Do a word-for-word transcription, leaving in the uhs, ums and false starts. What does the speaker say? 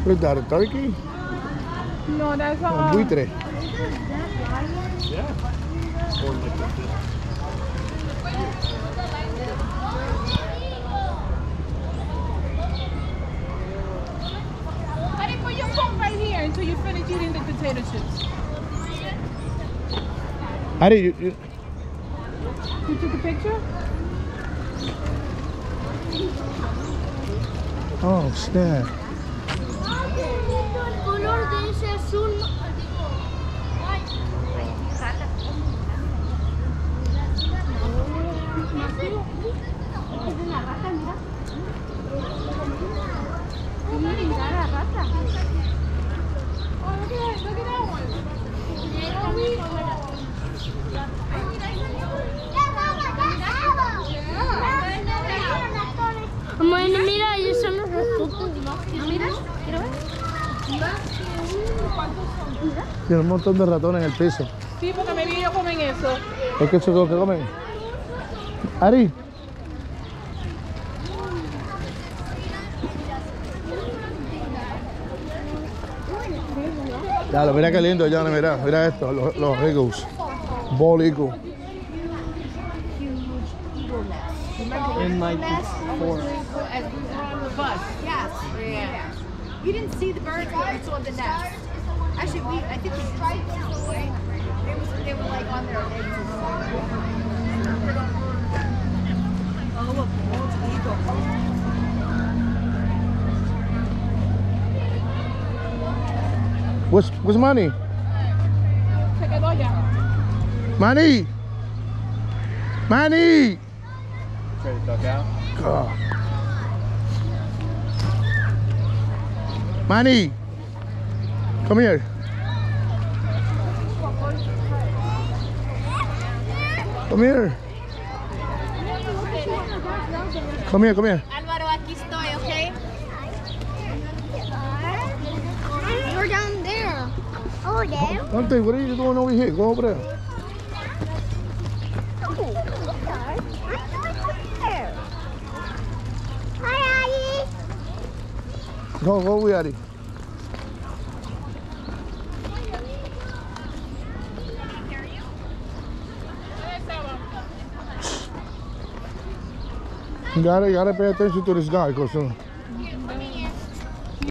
What is that, a turkey? No, that's a... Un buitre. Yeah. Or like this. Honey, put your phone right here until you finish eating the potato chips. How do you, you... You took a picture? Oh, snap. El color de ese azul. Es una rata, mira. Mira la rata. Oh, look at that, look at that one. Bueno, mira, ahí son los ratones. Mira, quiero ver. Tiene un montón de ratones en el piso. Sí, porque me vi ellos comen eso. Es que eso es lo que comen. Ari. Dale, mira qué lindo, Johnny, mira, mira esto, los, los eagles. Bald eagle. In like four. As we were on the bus. Yes. Yeah. You didn't see the birds, but you saw the nest. Actually, we I think we did see them, right? They was they were like on their eggs. Oh look, bald eagle. What's, what's money? Se quedó ya. Money! Money! Try to duck out. God. Manny, come here. Come here. Come here, come here. Álvaro, aquí estoy, okay? You're down there. Oh, there? Dante, what are you doing over here? Go over there. Hi, Aggie. Go, go, we Ari. You gotta, you gotta pay attention to this guy, because uh,